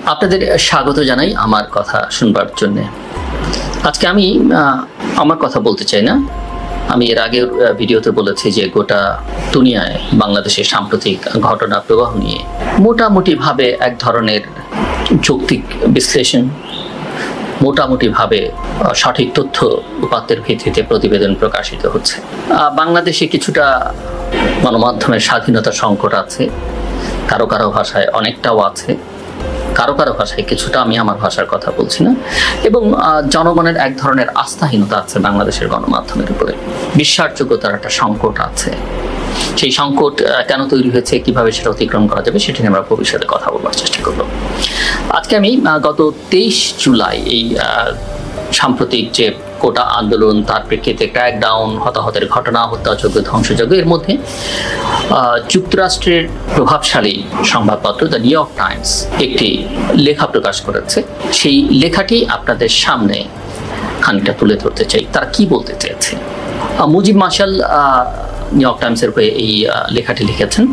আপনাদের স্বাগত জানাই আমার কথা শুনবার জন্য। আজকে আমি আমার কথা বলতে চাই না। আমি এর আগের ভিডিওতে বলেছি যে গোটা দুনিয়ায় বাংলাদেশের সাম্প্রতিক ঘটনা প্রবাহ নিয়ে মোটামুটিভাবে এক ধরনের যৌক্তিক বিশ্লেষণ, মোটামুটিভাবে সঠিক তথ্য উপাত্তের ভিত্তিতে প্রতিবেদন প্রকাশিত হচ্ছে। বাংলাদেশে কিছুটা গণমাধ্যমের স্বাধীনতা সংকট আছে, কারো কারো ভাষায় অনেকটাও আছে, কারো কারো ভাষায় কিছুটা, আমি আমার ভাষার কথা বলছি না, এবং জনগণের এক ধরনের আস্থাহীনতা আছে বাংলাদেশের গণমাধ্যমের উপরে। বিশ্বাসযোগ্যতার একটা সংকট আছে। সেই সংকট কেন তৈরি হয়েছে, কিভাবে সেটা অতিক্রম করা যাবে, সেটা নিয়ে আমরা ভবিষ্যতে কথা বলবার চেষ্টা করব। আজকে আমি গত 23 জুলাই এই সাম্প্রতিক যে কোটা আন্দোলন, তার প্রেক্ষিতে ক্র্যাকডাউন, হতাহতের ঘটনা, হত্যাযজ্ঞ, ধ্বংসযজ্ঞ, এর মধ্যে যুক্তরাষ্ট্রের প্রভাবশালী সংবাদপত্র দ্য নিউ ইয়র্ক টাইমস একটি লেখা প্রকাশ করেছে। সেই লেখাটি আপনাদের সামনে খানিকটা তুলে ধরতে চাই। তারা কি বলতে চেয়েছে। মুজিব মার্শাল নিউ ইয়র্ক টাইমসের হয়ে এই লেখাটি লিখেছেন।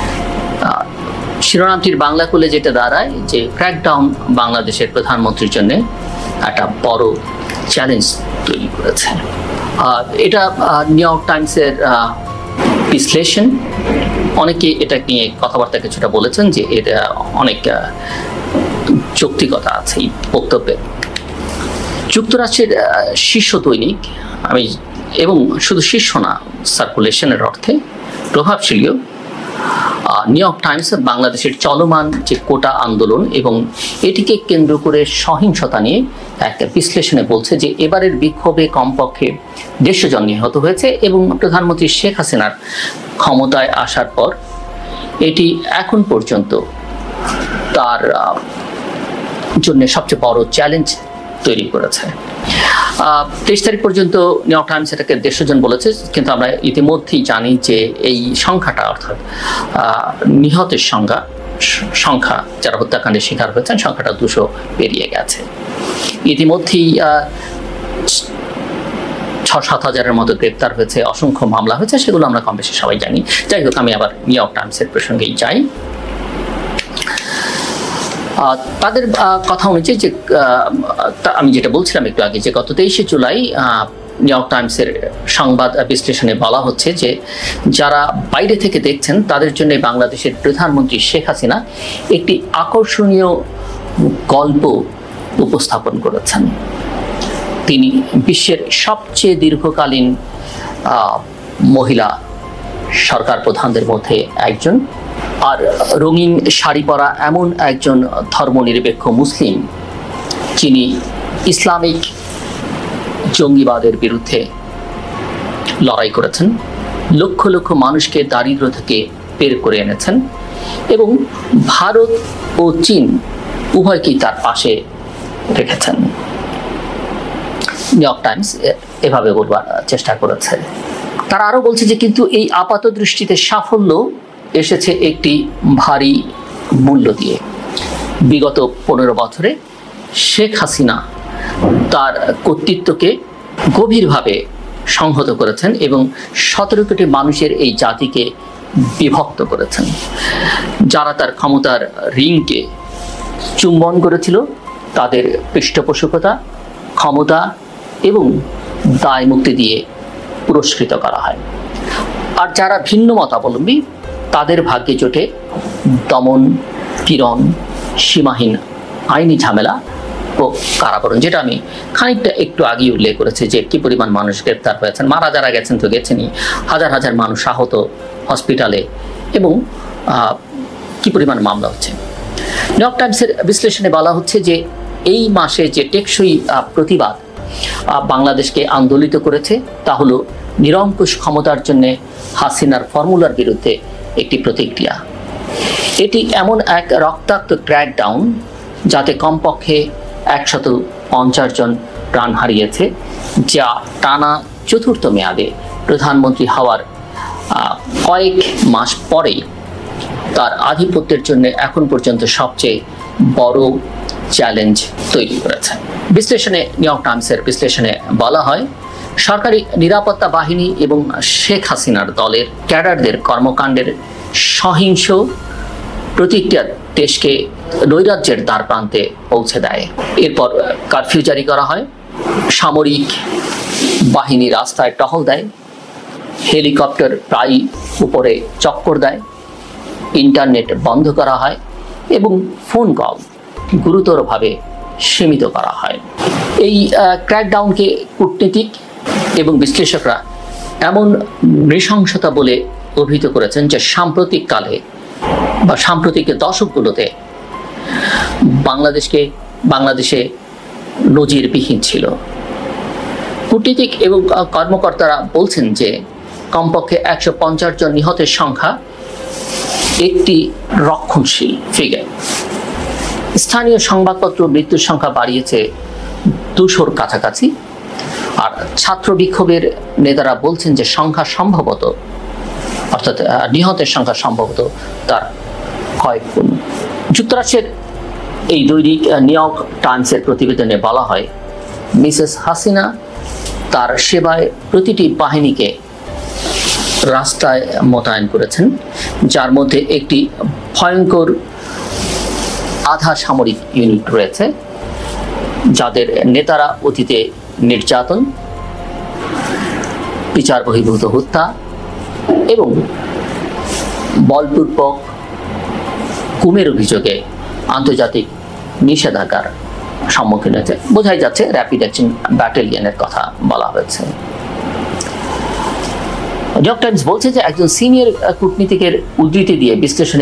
শিরোনামটির বাংলা করলে যেটা দাঁড়ায় যে ক্র্যাকডাউন বাংলাদেশের প্রধানমন্ত্রীর জন্য একটা বড় চ্যালেঞ্জ তৈরি করেছে। এটা নিউ ইয়র্ক টাইমসের বিশ্লেষণ। অনেকে এটা নিয়ে কথাবার্তা কিছুটা বলেছেন যে এটা অনেক যৌক্তিকতা আছে এই বক্তব্যে। যুক্তরাষ্ট্রের শীর্ষ দৈনিক, আমি এবং শুধু শীর্ষ না, সার্কুলেশনের অর্থে প্রভাবশালীও নিউ ইয়র্ক টাইমস বাংলাদেশের চলমান যে কোটা আন্দোলন এবং এটিকে কেন্দ্র করে সহিংসতা নিয়ে একটা বিশ্লেষণে বলছে যে এবারের বিক্ষোভে কমপক্ষে 150 জন নিহত হয়েছে এবং প্রধানমন্ত্রী শেখ হাসিনার ক্ষমতায় আসার পর এটি এখন পর্যন্ত তার জন্য সবচেয়ে বড় চ্যালেঞ্জ তৈরি করেছে। 23 তারিখ পর্যন্ত নিউ ইয়র্ক টাইমস এটাকে 150 জন বলেছে, কিন্তু আমরা ইতিমধ্যেই জানি যে এই সংখ্যাটা, অর্থাৎ নিহতের সংখ্যা যারা হত্যাকাণ্ডের শিকার হয়েছেন, সংখ্যাটা 200 পেরিয়ে গেছে। ইতিমধ্যেই 6-7 হাজারের মতো গ্রেপ্তার হয়েছে, অসংখ্য মামলা হয়েছে, সেগুলো আমরা কম বেশি সবাই জানি। যাই হোক, আমি আবার নিউ ইয়র্ক টাইমসের প্রসঙ্গেই যাই। তাদের কথা অনুযায়ী যে আমি যেটা বলছিলাম একটু আগে, যে গত 23 জুলাই নিউ ইয়র্ক টাইমসের সংবাদ বিশ্লেষণে বলা হচ্ছে যে যারা বাইরে থেকে দেখছেন তাদের জন্য বাংলাদেশের প্রধানমন্ত্রী শেখ হাসিনা একটি আকর্ষণীয় গল্প উপস্থাপন করেছেন। তিনি বিশ্বের সবচেয়ে দীর্ঘকালীন মহিলা সরকার প্রধানদের মধ্যে একজন, আর রঙিন শাড়ি পরা এমন একজন ধর্মনিরপেক্ষ মুসলিম যিনি ইসলামিক জঙ্গিবাদের বিরুদ্ধে লড়াই করেছেন, লক্ষ লক্ষ মানুষকে দারিদ্র্য থেকে বের করে এনেছেন এবং ভারত ও চীন উভয়কেই তার পাশে রেখেছেন। নিউ ইয়র্ক টাইমস এভাবে বলবার চেষ্টা করেছে। তারা আরও বলছে যে কিন্তু এই আপাত দৃষ্টিতে সাফল্য এসেছে একটি ভারী মূল্য দিয়ে। বিগত 15 বছরে শেখ হাসিনা তার কর্তৃত্বকে গভীরভাবে সংহত করেছেন এবং 17 কোটি মানুষের এই জাতিকে বিভক্ত করেছেন। যারা তার ক্ষমতার রিংকে চুম্বন করেছিল তাদের পৃষ্ঠপোষকতা, ক্ষমতা এবং দায় মুক্তি দিয়ে পুরস্কৃত করা হয়। আর যারা ভিন্ন মতাবলম্বী তাদের ভাগ্যে জোটে দমন, পীড়ন, সীমাহীন আইনি ঝামেলা ও কারাবরণ, যেটা আমি খানিকটা একটু আগেই উল্লেখ করেছি যে কি পরিমাণ মানুষ গ্রেপ্তার হয়েছেন, মারা যারা গেছেন তো গেছেনই, হাজার হাজার মানুষ আহত হসপিটালে, এবং কি পরিমাণ মামলা হচ্ছে। নিউ ইয়র্ক টাইমসের বিশ্লেষণে বলা হচ্ছে যে এই মাসে যে টেকসই প্রতিবাদ বাংলাদেশকে আন্দোলিত করেছে তা হলো নিরঙ্কুশ ক্ষমতার জন্য হাসিনার ফর্মুলার বিরুদ্ধে একটি প্রতিক্রিয়া। এটি এমন এক রক্তাক্ত ক্র্যাকডাউন যাতে কমপক্ষে 150 জন প্রাণ হারিয়েছে, যা টানা 4র্থ মেয়াদে প্রধানমন্ত্রী হওয়ার কয়েক মাস পরেই তার আধিপত্যের জন্য এখন পর্যন্ত সবচেয়ে বড় চ্যালেঞ্জ তৈরি করেছে। বিশ্লেষণে নিউ ইয়র্ক টাইমসের বিশ্লেষণে বলা হয়, সরকারি নিরাপত্তা বাহিনী এবং শেখ হাসিনার দলের ক্যাডারদের কর্মকাণ্ডের সহিংস প্রতিটা দেশকে নৈরাজ্যের দ্বার প্রান্তে পৌঁছে দেয়। এরপর কারফিউ জারি করা হয়, সামরিক বাহিনী রাস্তায় টহল দেয়, হেলিকপ্টার প্রায় উপরে চক্কর দেয়, ইন্টারনেট বন্ধ করা হয় এবং ফোন কল গুরুতরভাবে সীমিত করা হয়। এই ক্র্যাকডাউনকে কূটনীতিক এবং বিশ্লেষকরা এমন নৃশংসতা বলে অভিহিত করেছেন যে সাম্প্রতিক কালে বা সাম্প্রতিক দশকগুলোতে বাংলাদেশে নজিরবিহীন ছিল। কূটনীতিক এবং কর্মকর্তারা বলছেন যে কমপক্ষে 150 জন নিহতের সংখ্যা একটি রক্ষণশীল ফিগার। স্থানীয় সংবাদপত্র মৃত্যুর সংখ্যা বাড়িয়েছে 200-র কাছাকাছি, আর ছাত্র বিক্ষোভের নেতারা বলছেন যে সংখ্যা সম্ভবত, অর্থাৎ নিহতের সংখ্যা সম্ভবত তার কয়েক গুণ। যুক্তরাষ্ট্রের এই দৈনিক নিউ ইয়র্ক টাইমসের প্রতিবেদনে বলা হয়, মিসেস হাসিনা তার সেবায় প্রতিটি বাহিনীকে রাস্তায় মোতায়েন করেছেন, যার মধ্যে একটি ভয়ঙ্কর আধা সামরিক ইউনিট রয়েছে, যাদের নেতারা অতীতে নির্যাতন, বিচার বহির্ভূত হত্যা এবং বলপূর্বক গুমের অভিযোগে আন্তর্জাতিক নিষেধাজ্ঞার সম্মুখীন হয়েছে। বোঝাই যাচ্ছে র্যাপিড অ্যাকশন ব্যাটালিয়নের কথা বলা হয়েছে। নিউ ইয়র্ক টাইমস বলছে যে একজন সিনিয়র কূটনীতিকের উদ্ধৃতি দিয়ে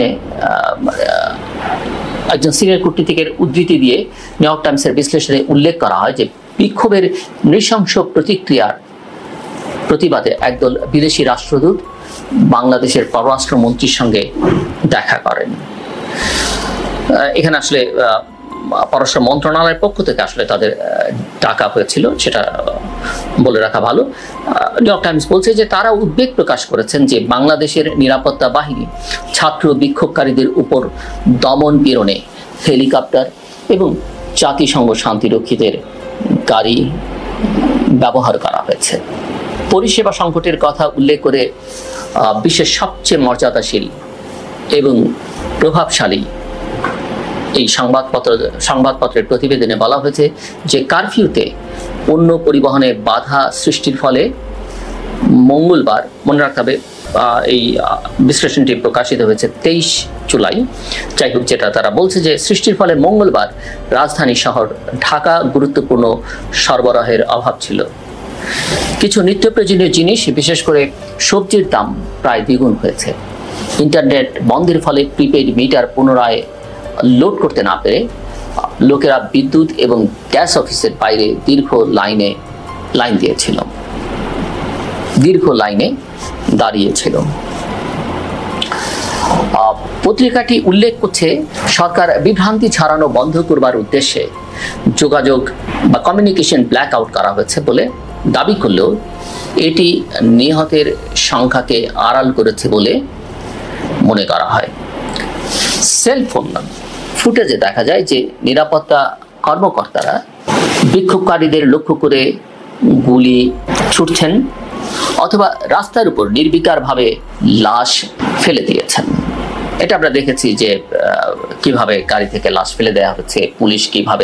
নিউ ইয়র্ক টাইমসের বিশ্লেষণে উল্লেখ করা হয় যে বিক্ষোভের নৃশংস প্রতিক্রিয়ার প্রতিবাদে একদল বিদেশি রাষ্ট্রদূত বাংলাদেশের পররাষ্ট্রমন্ত্রীর সঙ্গে দেখা করেন। এখানে আসলে পররাষ্ট্র মন্ত্রণালয়ের পক্ষ থেকে আসলে তাদের ডাকা হয়েছিল, সেটা বলে রাখা ভালো। নিউ ইয়র্ক টাইমস বলছে যে তারা উদ্বেগ প্রকাশ করেছেন যে বাংলাদেশের নিরাপত্তা বাহিনী ছাত্র বিক্ষোভকারীদের উপর দমন পীড়নে হেলিকপ্টার এবং জাতিসংঘ শান্তিরক্ষীদের গাড়ি ব্যবহার করা হয়েছে। পরিষেবা সংকটের কথা উল্লেখ করে বিশ্বের সবচেয়ে মর্যাদাশীল এবং প্রভাবশালী এই সংবাদপত্রের প্রতিবেদনে বলা হয়েছে যে কারফিউতে পণ্য পরিবহনে বাধা সৃষ্টির ফলে মঙ্গলবার, মনে রাখতে হবে এই বিশ্লেষণটি প্রকাশিত হয়েছে 23 জুলাই, যাই হোক, যেটা তারা বলছে যে সৃষ্টির ফলে মঙ্গলবার রাজধানী শহর ঢাকা গুরুত্বপূর্ণ সরবরাহের অভাব ছিল। কিছু নিত্য প্রয়োজনীয় জিনিস, বিশেষ করে সবজির দাম প্রায় দ্বিগুণ হয়েছে। ইন্টারনেট বন্ধের ফলে প্রিপেইড মিটার পুনরায় লোড করতে না পেরে লোকেরা বিদ্যুৎ এবং গ্যাস অফিসের বাইরে দীর্ঘ লাইনে দাঁড়িয়েছিল। পত্রিকাটি উল্লেখ করছে সরকার বিভ্রান্তি ছড়ানো বন্ধ করবার উদ্দেশ্যে যোগাযোগ বা কমিউনিকেশন ব্ল্যাক আউট করা হয়েছে বলে দাবি করলেও এটি নিহতের সংখ্যাকে আড়াল করেছে বলে মনে করা হয়। সেলফোন ফুটেজে দেখা যায় যে নিরাপত্তা কর্মকর্তারা বিক্ষোভকারীদের লক্ষ্য করে গুলি ছুটছেন অথবা রাস্তার উপর নির্বিকারভাবে লাশ ফেলে দিয়েছেন। এটা আমরা দেখেছি যে কিভাবে গাড়ি থেকে লাশ ফেলে দেওয়া হচ্ছে, পুলিশ কিভাবে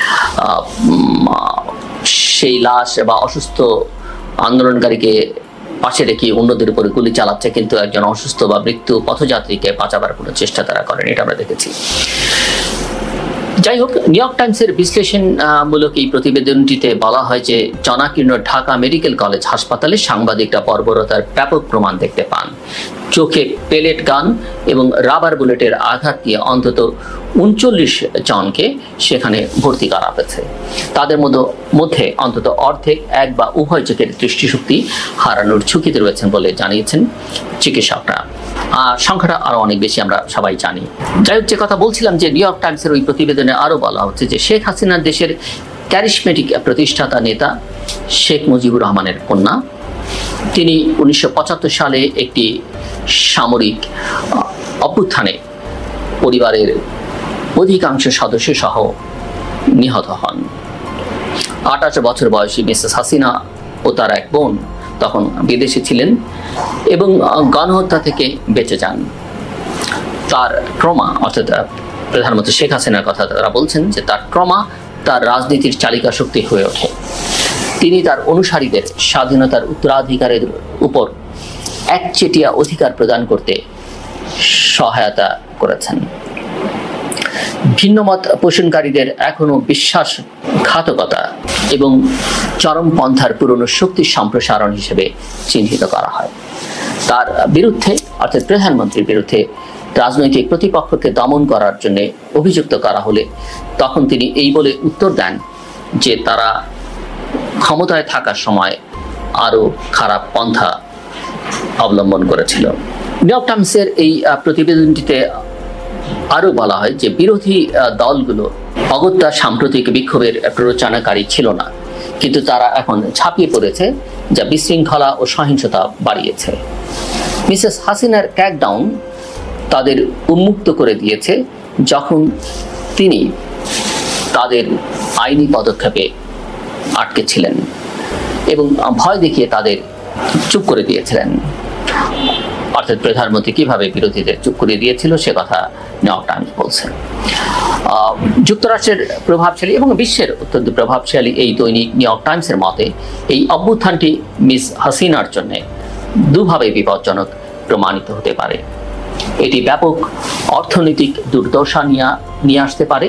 সেই লাশ বা অসুস্থ আন্দোলনকারীকে পাশে রেখে অন্যদের উপরে গুলি চালাচ্ছে, কিন্তু একজন অসুস্থ বা মৃত্যু পথযাত্রীকে বাঁচাবার কোনো চেষ্টা তারা করেন, এটা আমরা দেখেছি। যাই হোক, নিউ ইয়র্ক টাইমসের বিশ্লেষণমূলক এই প্রতিবেদনটিতে বলা হয় যে জনাকীর্ণ ঢাকা মেডিকেল কলেজ হাসপাতালে সাংবাদিকরা বর্বরতার ব্যাপক প্রমাণ দেখতে পান। চোখে পেলেট গান এবং রাবার বুলেটের আঘাত দিয়ে অন্তত 39 জনকে সেখানে ভর্তি করা হয়েছে। তাদের মধ্যে অন্তত অর্ধেক এক বা উভয় চোখের দৃষ্টিশক্তি হারানোর ঝুঁকিতে রয়েছেন বলে জানিয়েছেন চিকিৎসকরা। সংখ্যাটা আরো অনেক বেশি, আমরা সবাই জানি। যাই হোক, যে কথা বলছিলাম যে নিউ ইয়র্ক টাইমসের ওই প্রতিবেদনে আরো বলা হচ্ছে যে শেখ হাসিনার দেশের ক্যারিশমেটিক প্রতিষ্ঠাতা নেতা শেখ মুজিবুর রহমানের কন্যা। তিনি 1975 সালে একটি সামরিক অভ্যুত্থানে পরিবারের অধিকাংশ সদস্য সহ নিহত হন। 28 বছর বয়সী মিসেস হাসিনা ও তার এক বোন তখন বিদেশে ছিলেন এবং গণহত্যা থেকে বেঁচে যান। তার ট্রমা, অর্থাৎ প্রধানমন্ত্রী শেখ হাসিনার কথা তারা বলছেন যে তার ট্রমা তার রাজনীতির চালিকা শক্তি হয়ে ওঠে। তিনি তার অনুসারীদের স্বাধীনতার উত্তরাধিকারের উপর একচেটিয়া অধিকার প্রদান করতে সহায়তা করেছেন। ভিন্নমত পোষণকারীদের এখনো বিশ্বাসঘাতকতা এবং চরমপন্থার পুরনো শক্তির সম্প্রসারণ হিসেবে চিহ্নিত করা হয়। তার বিরুদ্ধে, অর্থাৎ প্রধানমন্ত্রীর বিরুদ্ধে রাজনৈতিক প্রতিপক্ষকে দমন করার জন্য অভিযুক্ত করা হলে তখন তিনি এই বলে উত্তর দেন যে তারা ক্ষমতায় থাকার সময় আরও খারাপ পন্থা অবলম্বন করেছিল। নিউ ইয়র্ক টাইমসের এই প্রতিবেদনটিতে আরও বলা হয় যে বিরোধী দলগুলো অগত্যা সাম্প্রতিক বিক্ষোভের প্ররোচনাকারী ছিল না, কিন্তু তারা এখন ঝাঁপিয়ে পড়েছে, যা বিশৃঙ্খলা ও সহিংসতা বাড়িয়েছে। মিসেস হাসিনার ক্র্যাকডাউন তাদের উন্মুক্ত করে দিয়েছে যখন তিনি তাদের আইনি পদক্ষেপে আটকে ছিলেন এবং ভয় দেখিয়ে তাদের চুপ করে দিয়েছিলেন। অর্থাৎ প্রধানমন্ত্রী কিভাবে বিরোধীদের চুপ করে দিয়েছিল সে কথা নিউ ইয়র্ক টাইমস বলছে। যুক্তরাষ্ট্রের প্রভাবশালী এবং বিশ্বের অত্যন্ত প্রভাবশালী এই দৈনিক নিউ ইয়র্ক টাইমসের মতে এই অভ্যুত্থানটি মিস হাসিনার জন্য দুভাবে বিপজ্জনক প্রমাণিত হতে পারে। এটি ব্যাপক অর্থনৈতিক দুর্দশা নিয়ে আসতে পারে,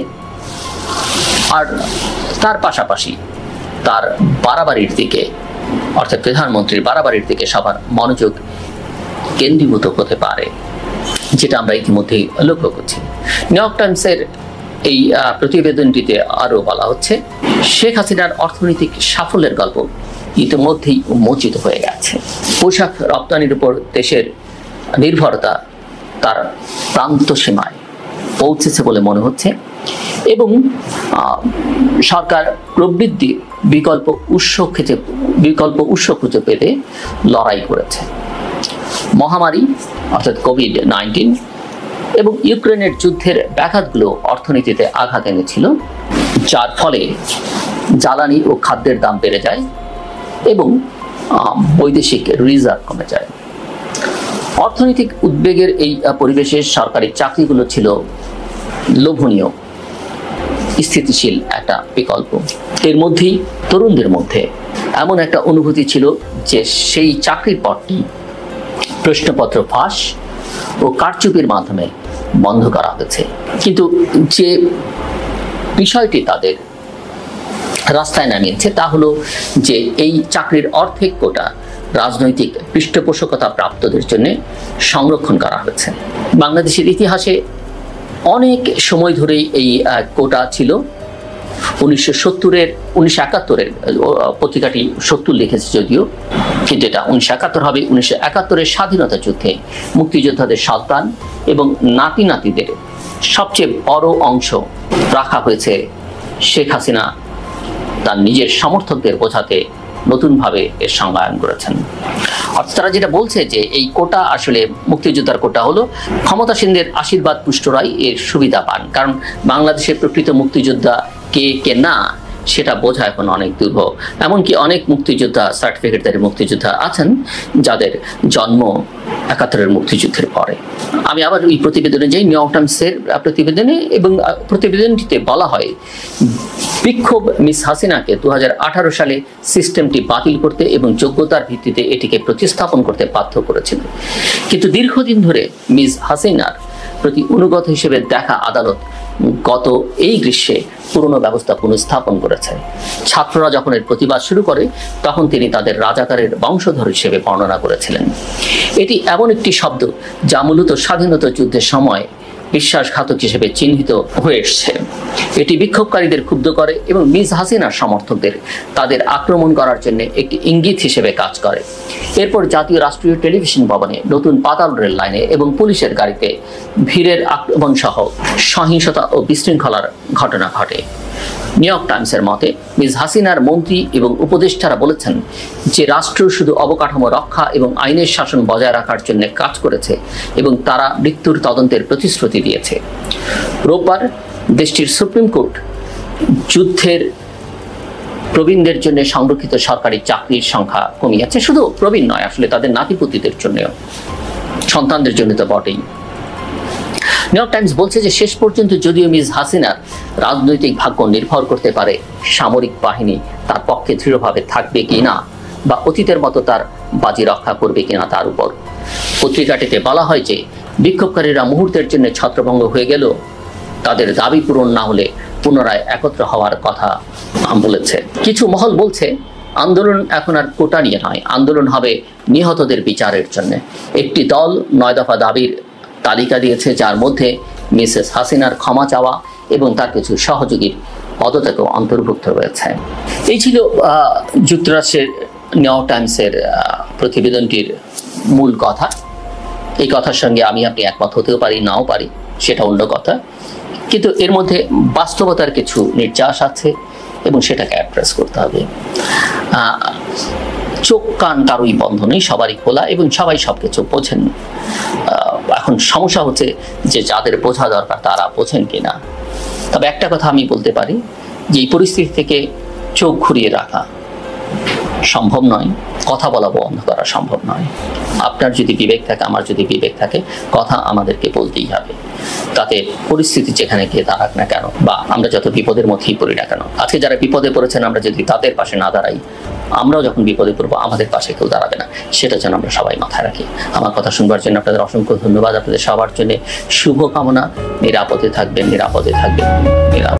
আর তার পাশাপাশি তার বাড়াবাড়ির দিকে, অর্থাৎ প্রধানমন্ত্রীর বাড়াবাড়ির দিকে সবার মনোযোগ কেন্দ্রীভূত হতে পারে, যেটা আমরা ইতিমধ্যেই লক্ষ্য করছি। নিউ ইয়র্ক টাইমসের এই প্রতিবেদনটিতে আরও বলা হচ্ছে, শেখ হাসিনার অর্থনৈতিক সাফল্যের গল্প ইতিমধ্যেই উন্মোচিত হয়ে গেছে। পোশাক রপ্তানির উপর দেশের নির্ভরতা তার প্রান্ত সীমায় পৌঁছেছে বলে মনে হচ্ছে এবং সরকার প্রবৃদ্ধি বিকল্প উৎস খুঁজে পেতে লড়াই করেছে। মহামারী অর্থাৎ কোভিড-19 এবং ইউক্রেনের যুদ্ধের ব্যাঘাতগুলো অর্থনীতিতে আঘাত এনেছিল, যার ফলে জ্বালানি ও খাদ্যের দাম বেড়ে যায় এবং বৈদেশিক রিজার্ভ কমে যায়। অর্থনৈতিক উদ্বেগের এই পরিবেশে সরকারি চাকরিগুলো ছিল লোভনীয় স্থিতিশীল একটা বিকল্প। এর মধ্যেই তরুণদের মধ্যে এমন একটা অনুভূতি ছিল যে সেই চাকরির পদটি প্রশ্নপত্র ফাঁস ও কারচুপির মাধ্যমে বন্ধ করা হয়েছে। কিন্তু যে বিষয়টি তাদের রাস্তায় নামিয়েছে তা হলো যে এই চাকরির অর্ধেক কোটা রাজনৈতিক পৃষ্ঠপোষকতা প্রাপ্তদের জন্য সংরক্ষণ করা হয়েছে। বাংলাদেশের ইতিহাসে অনেক সময় ধরেই এই কোটা ছিল। 1971-এর পত্রিকাটি 70 লিখেছে যদিও, কিন্তু এটা 1971 হবে। 1971-এর স্বাধীনতা যুদ্ধে মুক্তিযোদ্ধাদের সন্তান এবং নাতি নাতিদের সবচেয়ে বড় অংশ রাখা হয়েছে শেখ হাসিনা তার নিজের সমর্থকদের বোঝাতে নতুনভাবে এর সংজ্ঞায়ন করেছেন। অর্থাৎ তারা যেটা বলছে যে এই কোটা আসলে মুক্তিযোদ্ধার কোটা হলো ক্ষমতাসীনদের আশীর্বাদ পুষ্টরাই এর সুবিধা পান, কারণ বাংলাদেশের প্রকৃত মুক্তিযোদ্ধা কে না সেটা বোঝা এখন অনেক দুর্বহ। এমনকি অনেক মুক্তিযোদ্ধা, সার্টিফিকেটধারী মুক্তিযোদ্ধা আছেন যাদের জন্ম 71-এর মুক্তিযুদ্ধের পরে। আমি আবার এই প্রতিবেদনে যাই, নিউ ইয়র্ক টাইমসের প্রতিবেদনে, এবং প্রতিবেদনটিতে বলা হয় বিক্ষোভ মিস হাসিনাকে 2018 সালে সিস্টেমটি বাতিল করতে এবং যোগ্যতার ভিত্তিতে এটিকে প্রতিস্থাপন করতে বাধ্য করেছিল। কিন্তু দীর্ঘদিন ধরে মিস হাসিনার প্রতি অনুগত হিসেবে দেখা আদালত গত এই গ্রীষ্মে পুরনো ব্যবস্থা পুনঃস্থাপন করেছে। ছাত্ররা যখন এর প্রতিবাদ শুরু করে তখন তিনি তাদের রাজাকারের বংশধর হিসেবে বর্ণনা করেছিলেন। এটি এমন একটি শব্দ যা মূলত স্বাধীনতা যুদ্ধের সময় বিশ্বাসঘাতক হিসেবে চিহ্নিত হয়ে এসছে। এটি বিক্ষোভকারীদের ক্ষুব্ধ করে এবং মিস হাসিনার সমর্থকদের তাদের আক্রমণ করার জন্য একটি ইঙ্গিত হিসেবে কাজ করে। এরপর জাতীয় রাষ্ট্রীয় টেলিভিশন ভবনে, নতুন পাতাল রেল লাইনে এবং পুলিশের গাড়িতে ভিড়ের আক্রমণ সহ সহিংসতা ও বিশৃঙ্খলার ঘটনা ঘটে। নিউ ইয়র্ক টাইমসের মতে মিস হাসিনার মন্ত্রী এবং উপদেষ্টারা বলেছেন যে রাষ্ট্র শুধু অবকাঠামো রক্ষা এবং আইনের শাসন বজায় রাখার জন্য কাজ করেছে এবং তারা মৃত্যুর তদন্তের প্রতিশ্রুতি দিয়েছে। রোববার দেশটির সুপ্রিম কোর্ট যুদ্ধের প্রবীণদের জন্য সংরক্ষিত সরকারি চাকরির সংখ্যা কমিয়েছে। শুধু প্রবীণ নয়, আসলে তাদের নাতিপুতিদের জন্য, সন্তানদের জন্য তো বটেই। নিউ ইয়র্ক টাইমস বলছে যে শেষ পর্যন্ত যদিও মিস হাসিনার রাজনৈতিক ভাগ্য নির্ভর করতে পারে সামরিক বাহিনী তার পক্ষে দৃঢ়ভাবে থাকবে কিনা বা অতীতের মতো তার বাজি রক্ষা করবে কিনা তার উপর। পত্রিকাটিতে বলা হয় যে বিক্ষোভকারীরা মুহূর্তের জন্য ছত্রভঙ্গ হয়ে গেল তাদের দাবি পূরণ না হলে পুনরায় একত্র হওয়ার কথা বলেছে। কিছু মহল বলছে আন্দোলন এখন আর কোটা নিয়ে নয়, আন্দোলন হবে নিহতদের বিচারের জন্য। একটি দল 9 দফা দাবির তালিকা দিয়েছে, যার মধ্যে মিসেস হাসিনার ক্ষমা চাওয়া এবং তার কিছু সহযোগীর পদত্যাগও অন্তর্ভুক্ত রয়েছে। এই ছিল যুক্তরাষ্ট্রের নিউ ইয়র্ক টাইমসের প্রতিবেদনটির মূল কথা। এই কথার সঙ্গে আমি আপনি একমত হতেও পারি, নাও পারি, সেটা অন্য কথা, কিন্তু এর মধ্যে বাস্তবতার কিছু নির্যাস আছে এবং সেটাকে অ্যাড্রেস করতে হবে। চোখ কান কারোই বন্ধ নেই, সবারই খোলা এবং সবাই সবকিছু বোঝেন। এখন সমস্যা হচ্ছে যে যাদের বোঝা দরকার তারা বোঝেন কিনা। তবে একটা কথা আমি বলতে পারি যে এই পরিস্থিতি থেকে চোখ ঘুরিয়ে রাখা সম্ভব নয়, কথা বলা বন্ধ করা সম্ভব নয়। আপনার যদি বিবেক থাকে, আমার যদি বিবেক থাকে, কথা আমাদেরকে বলতেই হবে। তাতে পরিস্থিতি যেখানে গিয়ে দাঁড়াক না কেন, বা আমরা যত বিপদের মধ্যেই পড়ি না কেন, আজকে যারা বিপদে পড়েছেন আমরা যদি তাদের পাশে না দাঁড়াই, আমরাও যখন বিপদে পড়বো আমাদের পাশে কেউ দাঁড়াবে না। সেটা যেন আমরা সবাই মাথায় রাখি। আমার কথা শুনবার জন্য আপনাদের অসংখ্য ধন্যবাদ। আপনাদের সবার জন্য শুভকামনা। নিরাপদে থাকবেন, নিরাপদে থাকবেন।